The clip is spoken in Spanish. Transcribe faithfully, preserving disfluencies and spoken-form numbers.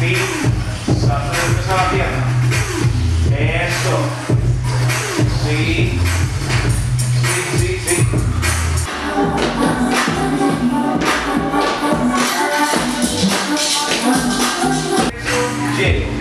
Sí. Salto de peso a la pierna. Eso. Sí. Sí, sí, sí. Llego.